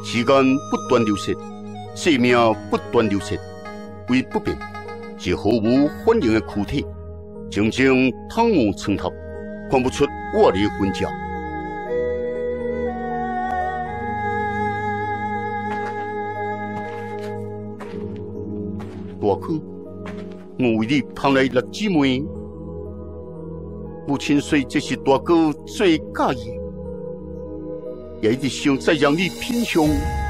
时间不断流逝，生命不断流逝，为不变是毫无反应的躯体，静静躺卧床榻，看不出我的魂脚。大哥，我为你盼来6姊妹，母亲虽这是大哥最介意，也一直想再让你品尝。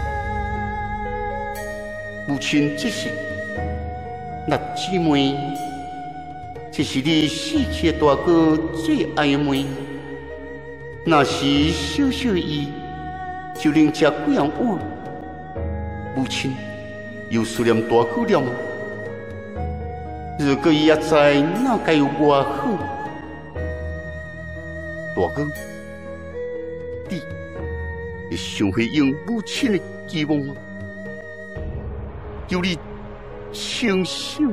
母亲这是6姊妹，这是你死去的大哥最爱的妹。那时小小伊就能吃几样碗，母亲又思念大哥了吗？如果伊也知，那该有多好？大哥，你会想回应母亲的期望吗？求你清醒，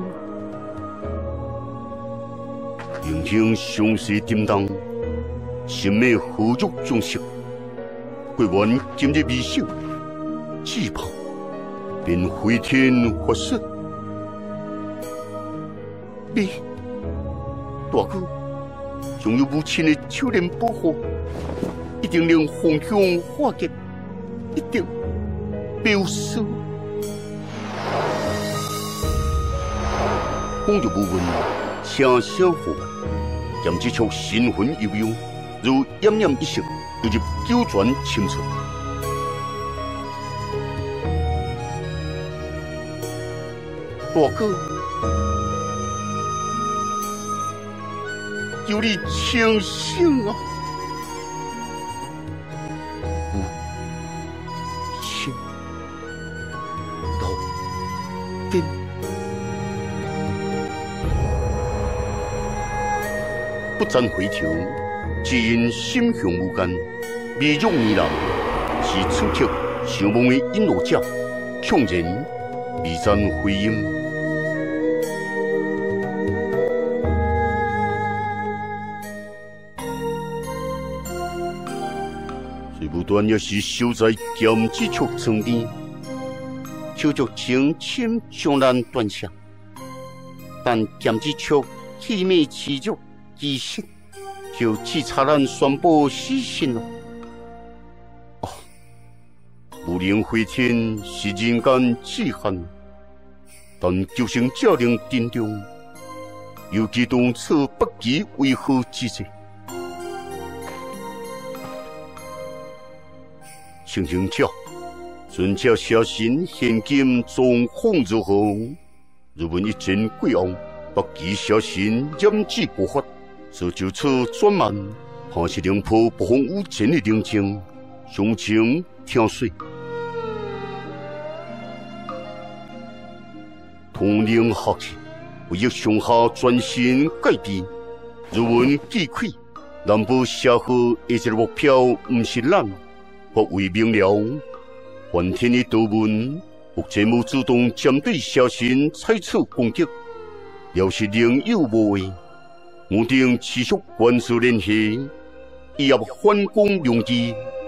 眼睛相视叮当，心内何足重色，过完今日未醒，只怕便回天乏术。你，大哥，将有母亲的手链保护，一定令洪强化解，一定没有事。讲着无问，声声呼唤，将这出神魂悠悠，如奄奄一息，又入九泉深处。大哥，求你清醒啊！母亲到底。不瞻回头，只因心向无间。未辱迷人，是此刻想梦的引路者，强然未瞻回音。水不断也是守在剑之处床边，手足轻轻将咱断下，但剑之处气味持续。其实就只差咱宣布死刑了。哦，不能回天是人间至限，但救生者能珍重，尤其当初不及为何之际。行刑者，尊者下神现今状况如何？如闻一阵贵昂，不及下神染指不发。所就此转慢，怕是灵破不妨无前的宁静，详情听说。统领下去，为益上下专心改变。如闻记愧，南部社会一个目标，不是咱，或为明了。梵天的道文，目前无主动针对小神采取攻击，要是另有无为。我定持续关注联系，以入反攻良机。